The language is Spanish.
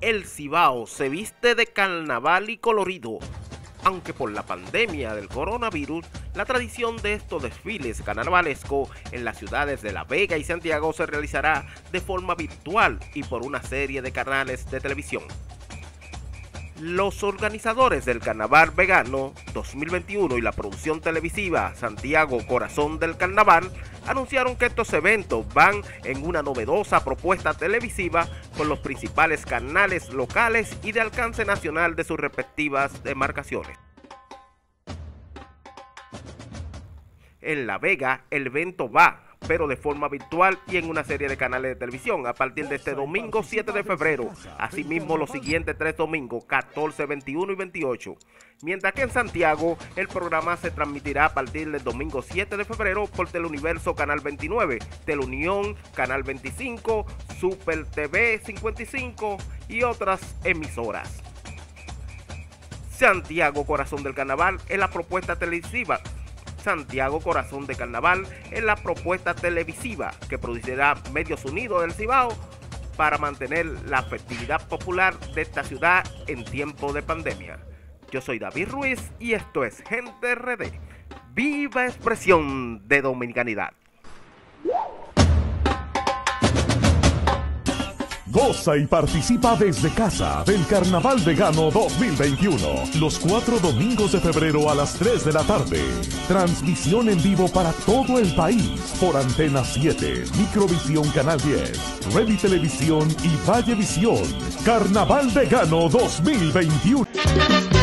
El Cibao se viste de carnaval y colorido. Aunque por la pandemia del coronavirus, la tradición de estos desfiles carnavalescos en las ciudades de La Vega y Santiago se realizará de forma virtual y por una serie de canales de televisión. Los organizadores del Carnaval Vegano 2021 y la producción televisiva Santiago Corazón del Carnaval anunciaron que estos eventos van en una novedosa propuesta televisiva con los principales canales locales y de alcance nacional de sus respectivas demarcaciones. En La Vega el evento va, pero de forma virtual y en una serie de canales de televisión a partir de este domingo 7 de febrero, asimismo los siguientes 3 domingos 14, 21 y 28. Mientras que en Santiago el programa se transmitirá a partir del domingo 7 de febrero por Teleuniverso Canal 29, Teleunión Canal 25, Super TV 55 y otras emisoras. Santiago Corazón del Carnaval es la propuesta televisiva. Santiago Corazón de Carnaval es la propuesta televisiva que producirá Medios Unidos del Cibao para mantener la festividad popular de esta ciudad en tiempo de pandemia. Yo soy David Ruiz y esto es Gente RD, viva expresión de dominicanidad. Goza y participa desde casa del Carnaval Vegano 2021, los 4 domingos de febrero a las 3 de la tarde. Transmisión en vivo para todo el país por Antena 7, Microvisión Canal 10, Ready Televisión y Vallevisión. Carnaval Vegano 2021.